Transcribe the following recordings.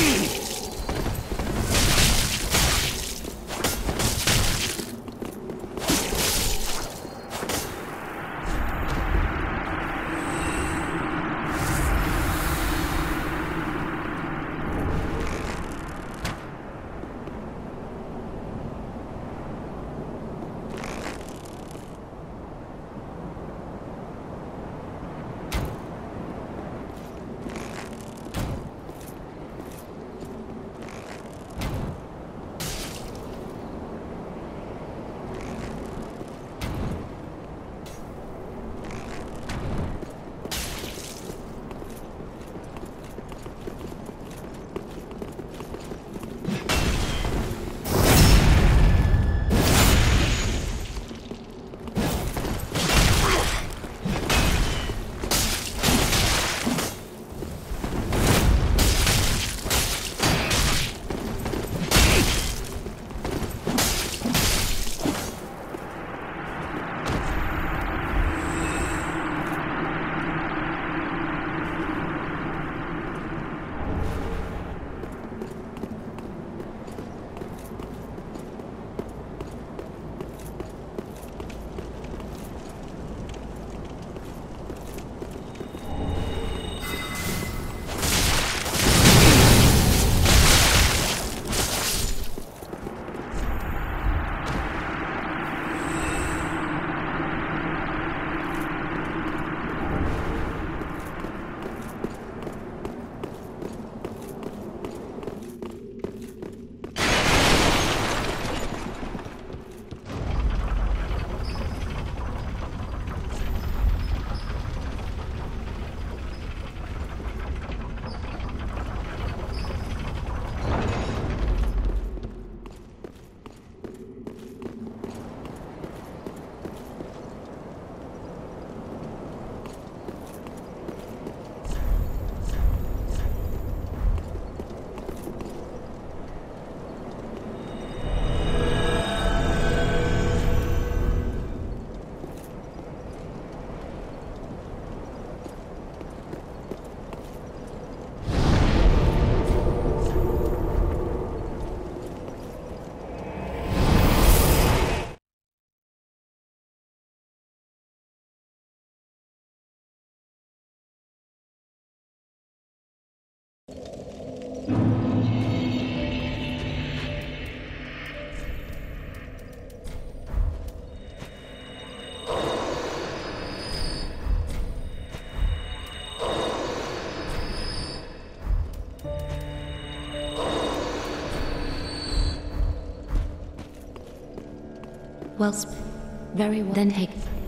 Well, very well. Then take.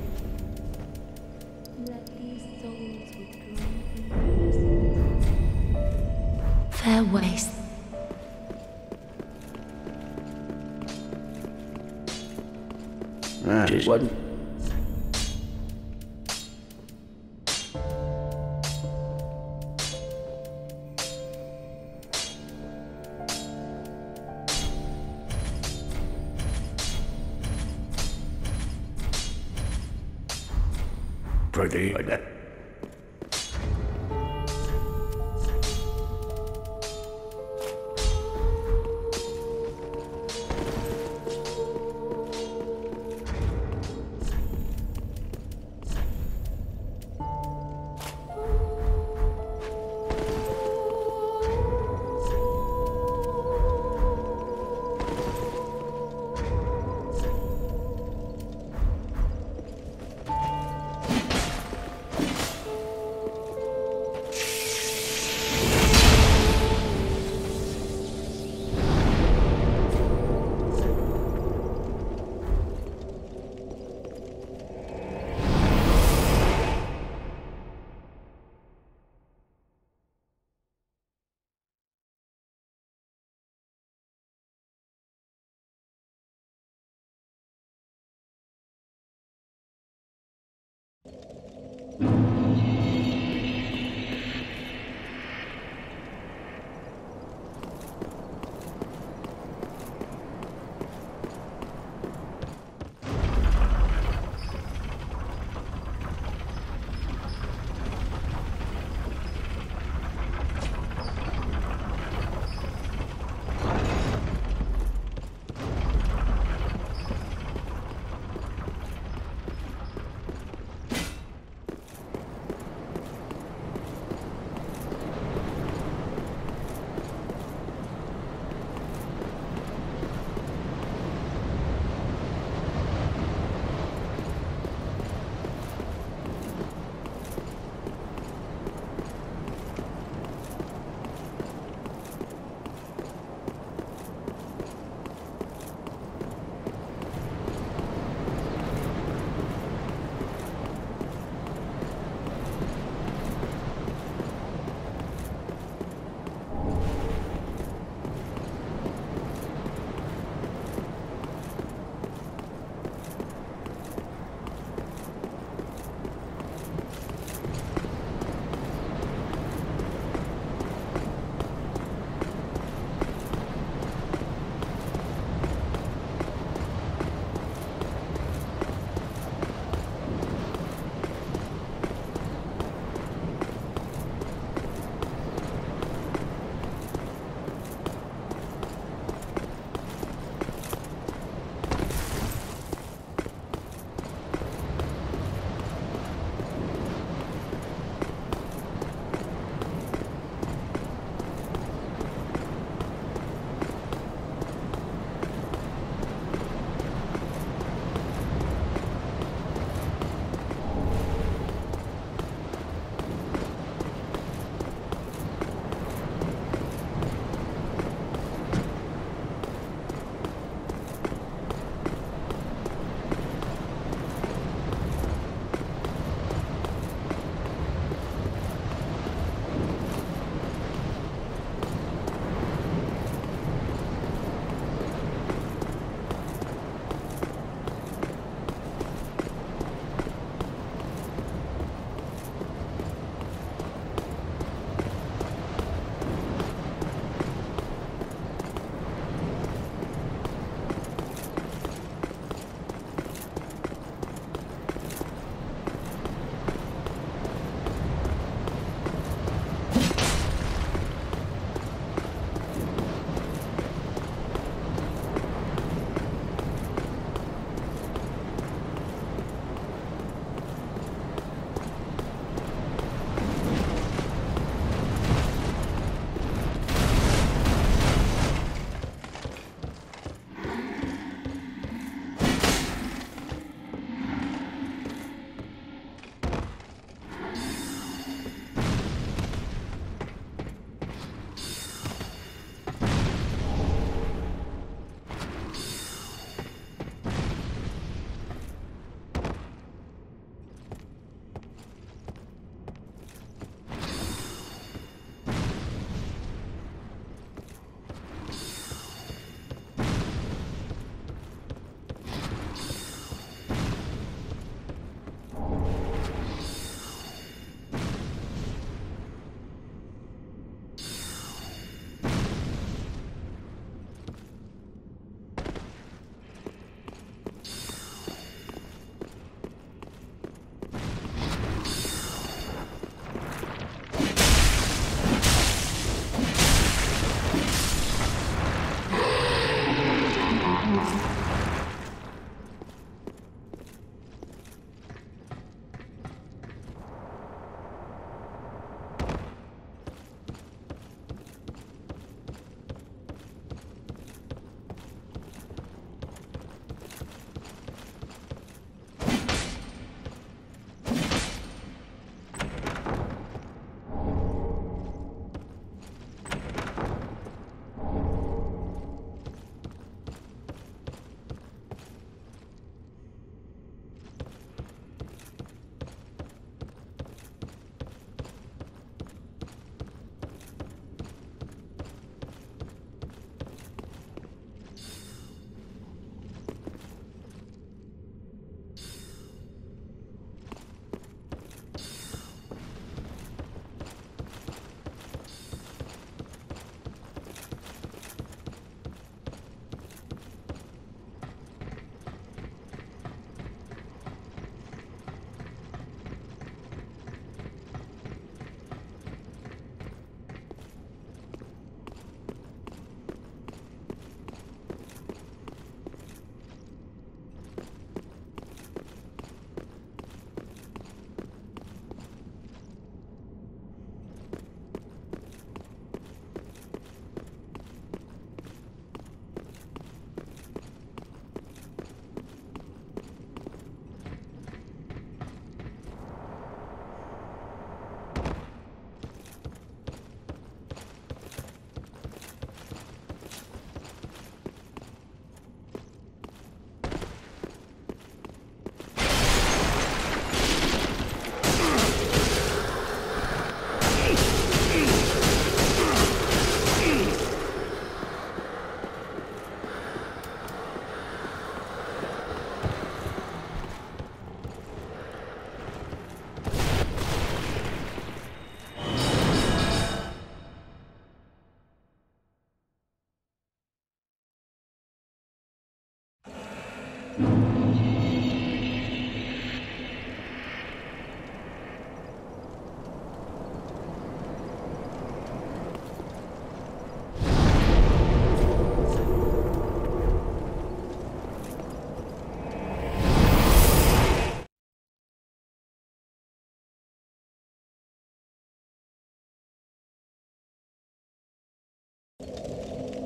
Fair ways. Just one. Pretty.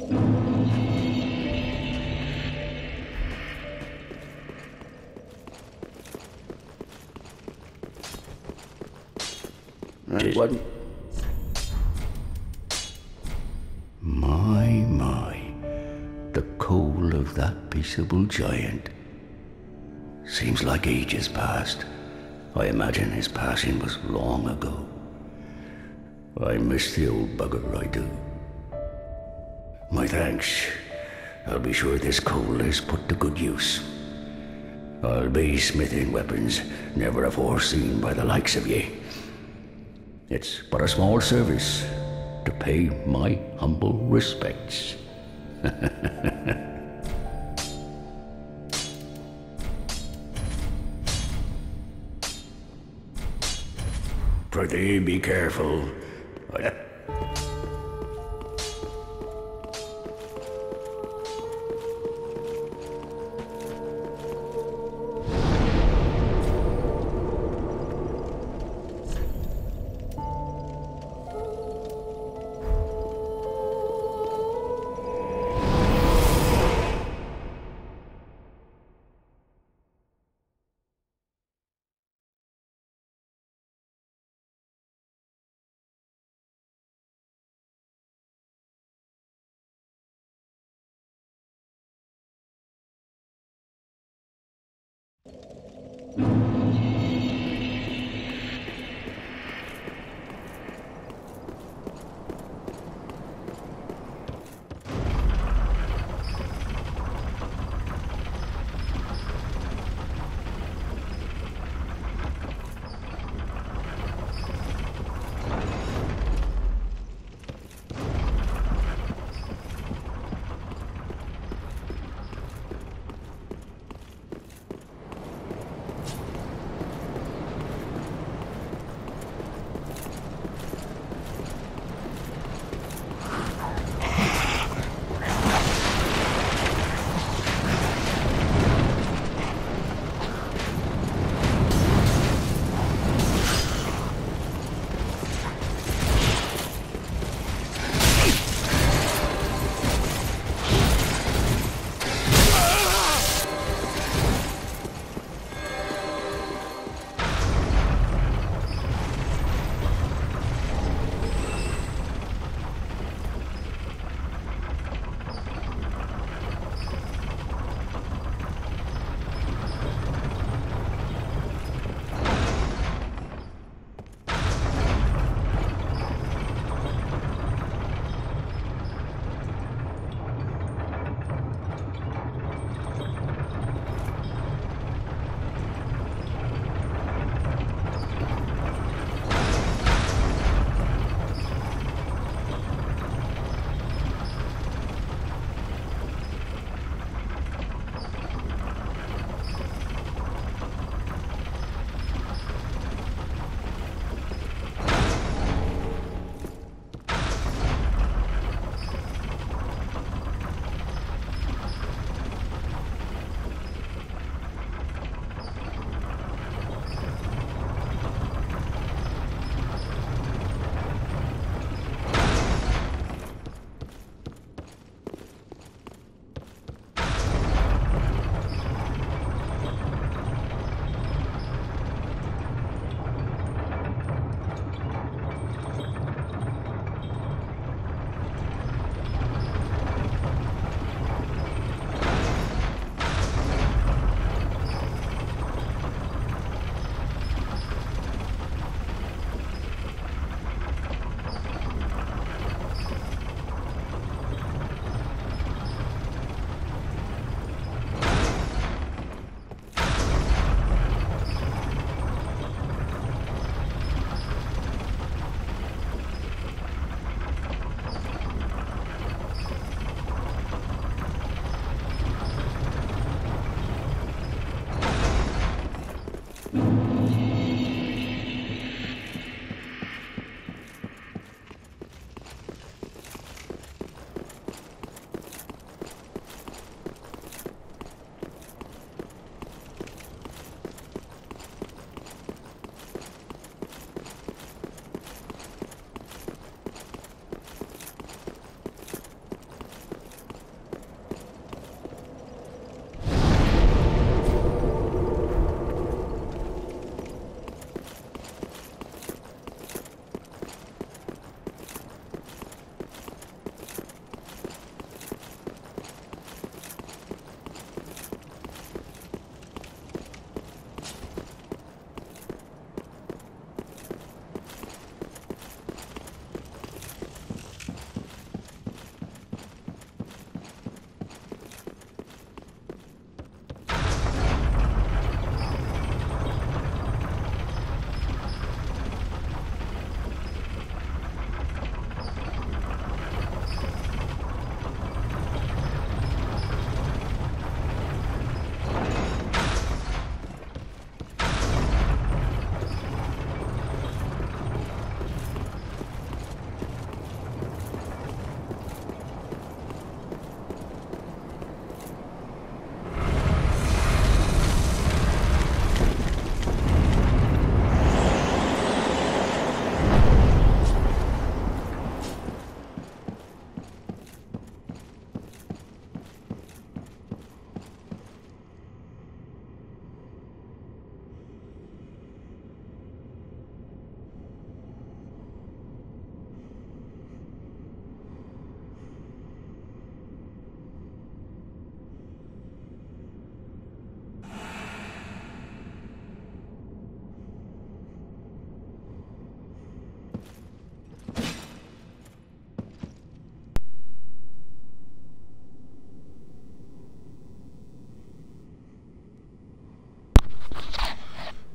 What? My. The coal of that peaceable giant. Seems like ages passed. I imagine his passing was long ago. I miss the old bugger, I do. My thanks. I'll be sure this coal is put to good use. I'll be smithing weapons never afore seen by the likes of ye. It's but a small service to pay my humble respects. Prithee, be careful.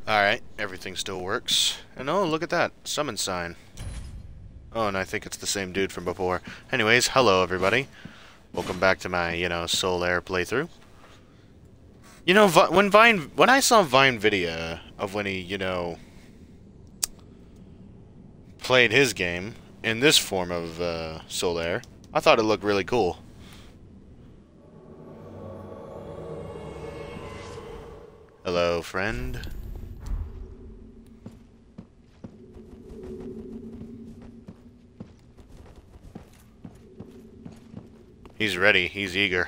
Alright, everything still works. And oh, look at that. Summon sign. Oh, and I think it's the same dude from before. Anyways, hello everybody. Welcome back to my, Solaire playthrough. When I saw Vine video of when he, played his game in this form of Solaire, I thought it looked really cool. Hello, friend. He's ready. He's eager.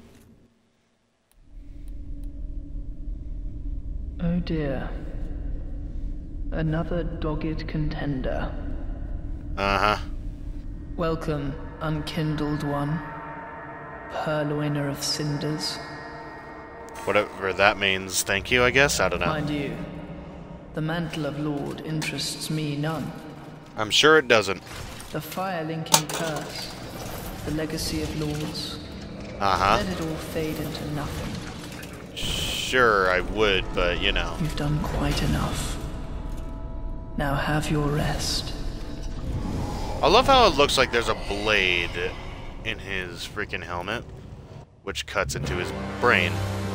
Oh dear. Another dogged contender. Uh-huh. Welcome, unkindled one. Purloiner of cinders. Whatever that means, thank you, I guess? I don't know. Mind you, the mantle of Lord interests me none. I'm sure it doesn't. The fire-linking curse. The legacy of lords. Uh-huh. Let it all fade into nothing. Sure, I would, but, You've done quite enough. Now have your rest. I love how it looks like there's a blade in his freaking helmet, which cuts into his brain.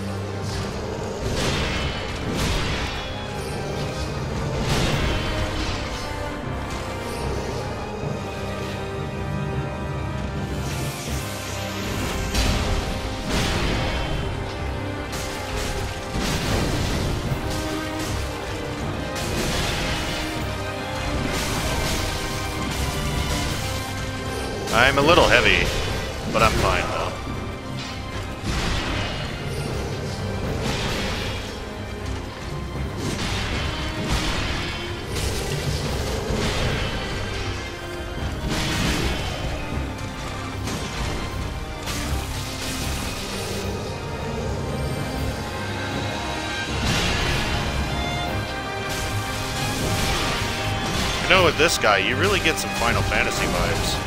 I'm a little heavy, but I'm fine though. With this guy, you really get some Final Fantasy vibes.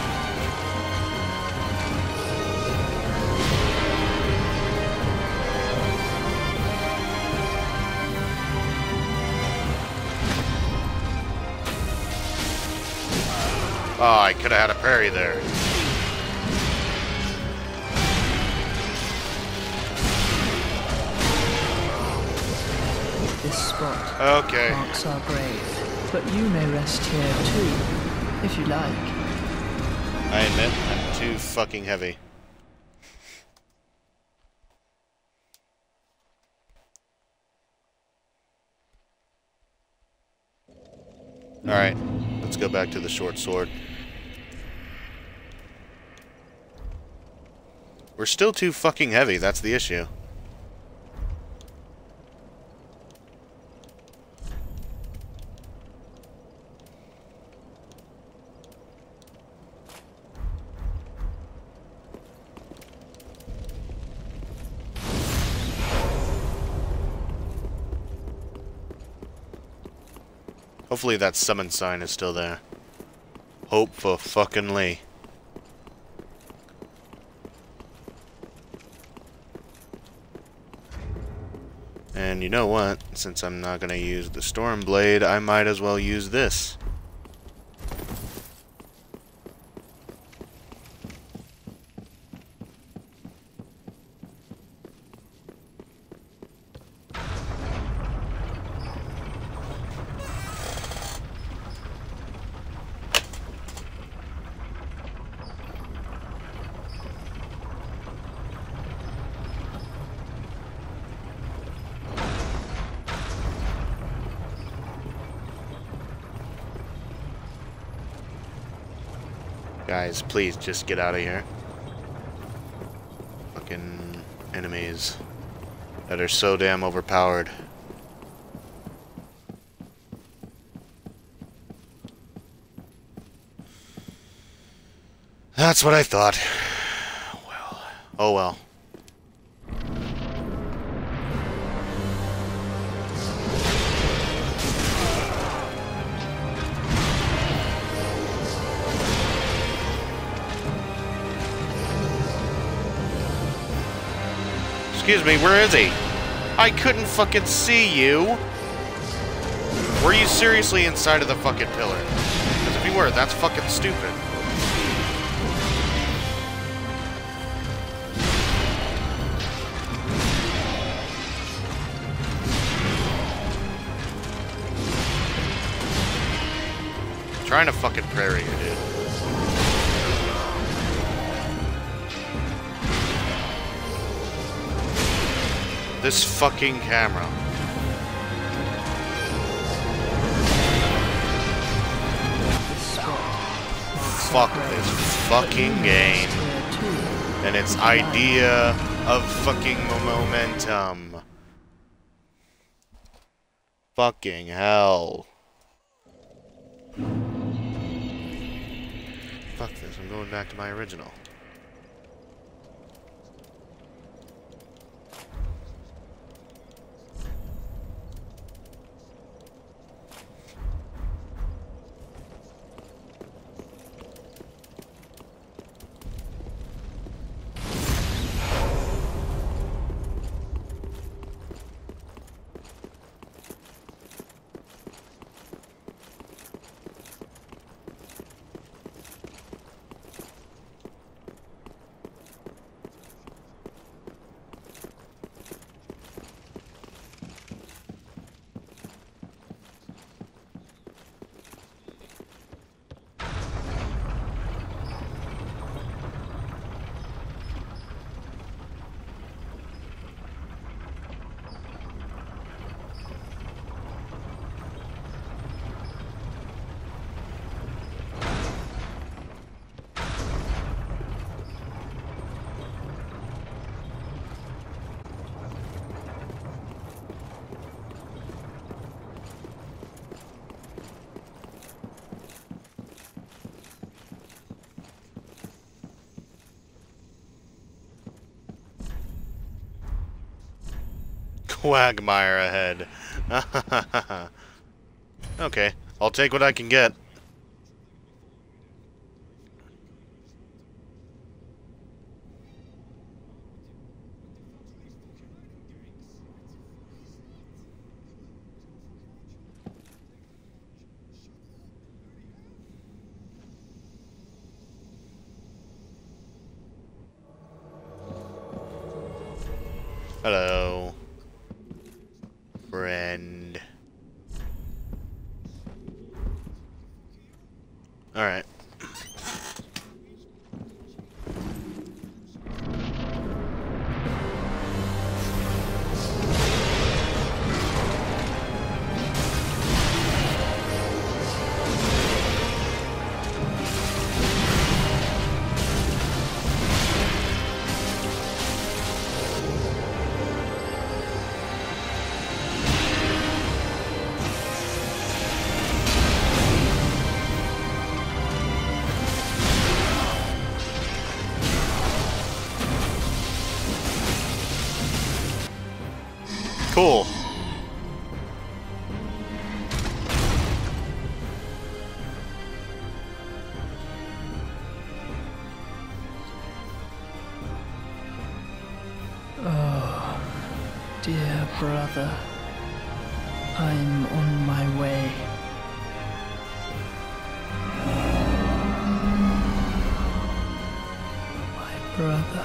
Oh, I could have had a parry there. This spot marks our grave, but you may rest here too, if you like. I admit, I'm too fucking heavy. Alright, let's go back to the short sword. We're still too fucking heavy, that's the issue. Hopefully that summon sign is still there. Hope for fucking Lee. And you know what? Since I'm not gonna use the Storm Blade, I might as well use this. Guys, please just get out of here. Fucking enemies that are so damn overpowered. That's what I thought. Well, oh well. Excuse me, where is he? I couldn't fucking see you. Were you seriously inside of the fucking pillar? Because if you were, that's fucking stupid. Trying to fucking prairie you, dude. This fucking camera. Fuck this fucking game and its idea of fucking momentum. Fucking hell. Fuck this, I'm going back to my original. Quagmire ahead. Okay, I'll take what I can get. Hello. Friend. Alright. Cool. Oh, dear brother, I'm on my way. My brother,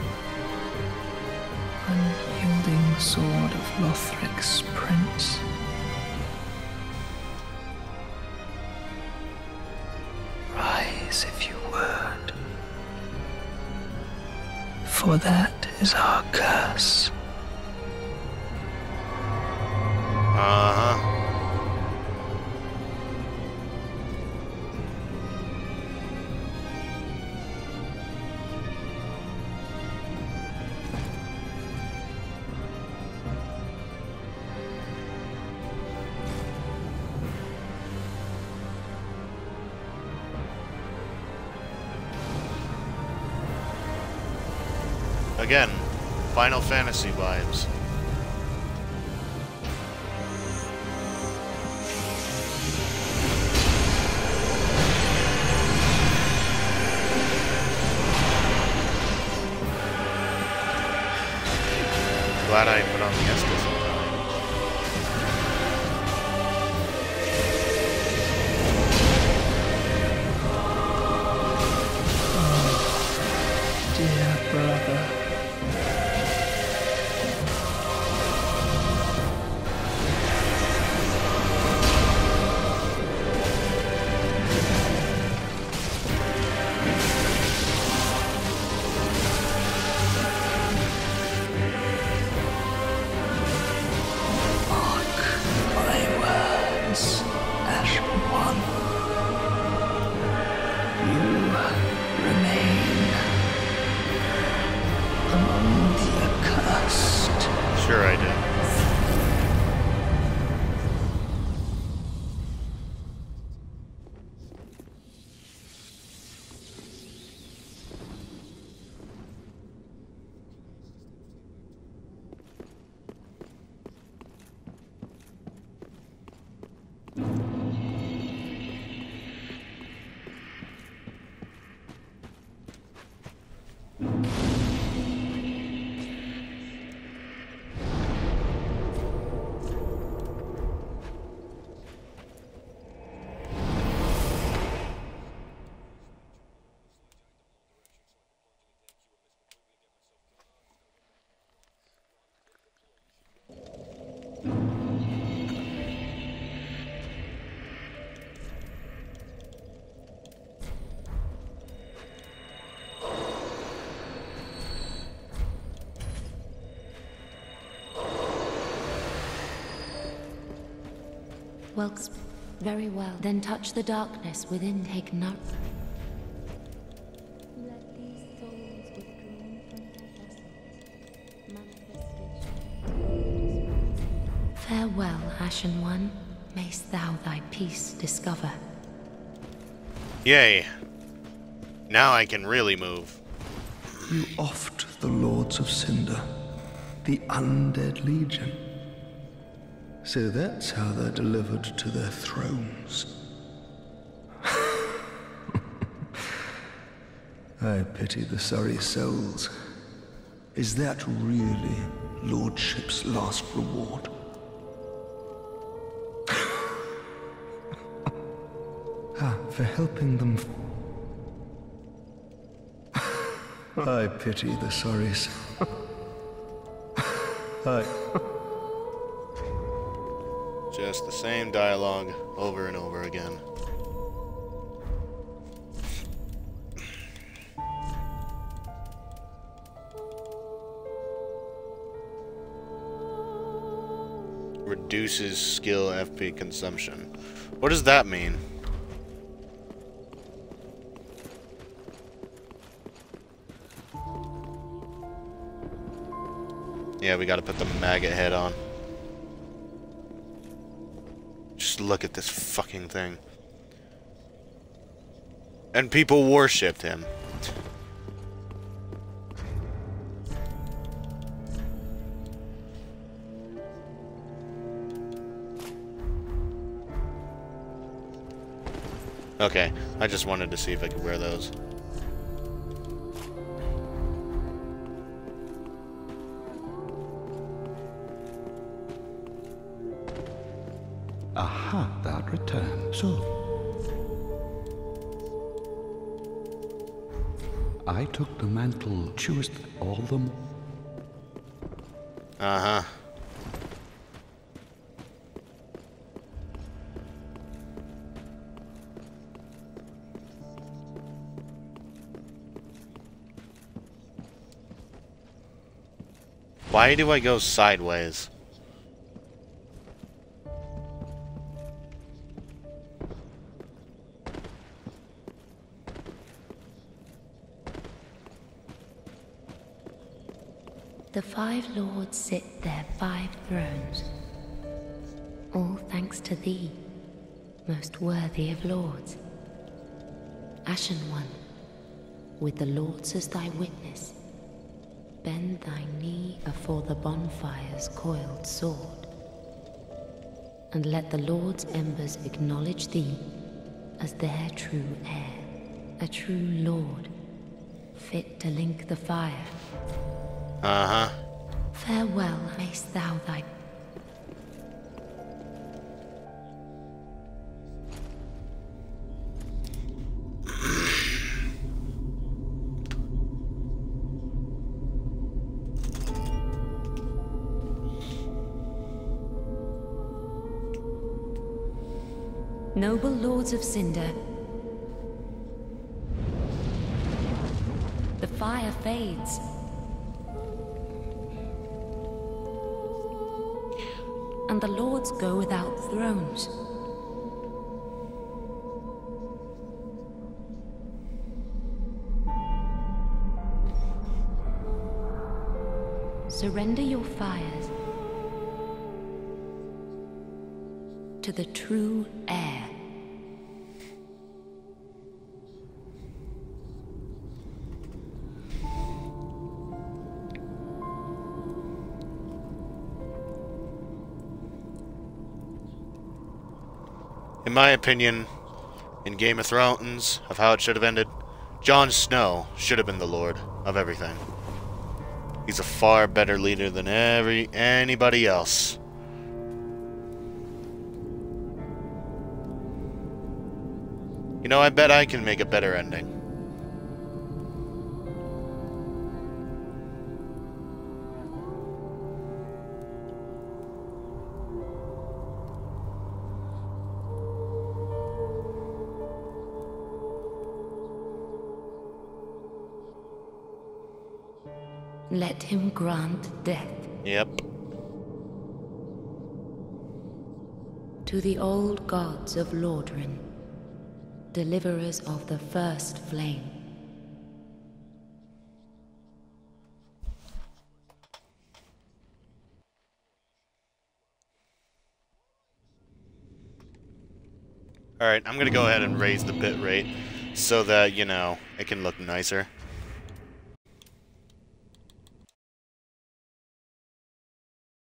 unyielding sword of Lothric's prince. Rise if you would, for that is our curse. Uh-huh. Again, Final Fantasy vibes. Glad I put on the Estus in time. Well, very well. Then touch the darkness within, take note. Let these souls withdrawn from their vessels, farewell, Ashen One. Mayst thou thy peace discover. Yay. Now I can really move. You oft the Lords of Cinder, the Undead Legion. So that's how they're delivered to their thrones. I pity the sorry souls. Is that really Lordship's last reward? For helping them. I pity the sorry souls. Just the same dialogue over and over again. Reduces skill FP consumption. What does that mean? Yeah, we gotta put the maggot head on. Just look at this fucking thing. And people worshipped him. Okay, I just wanted to see if I could wear those. Aha, that returned. So, I took the mantle, chewest all them. Uh-huh. Why do I go sideways? The five lords sit their 5 thrones, all thanks to thee, most worthy of lords. Ashen One, with the lords as thy witness, bend thy knee afore the bonfire's coiled sword, and let the lords' embers acknowledge thee as their true heir, a true lord, fit to link the fire. Uh-huh. Farewell, mayst thou thy... Noble lords of Cinder, the fire fades. And the lords go without thrones. Surrender your fires to the true heir. In my opinion, in Game of Thrones, of how it should have ended, Jon Snow should have been the Lord of everything. He's a far better leader than anybody else. You know, I bet I can make a better ending. Let him grant death. Yep. To the old gods of Lordran, deliverers of the first flame. Alright, I'm gonna go ahead and raise the bit rate so that, you know, it can look nicer.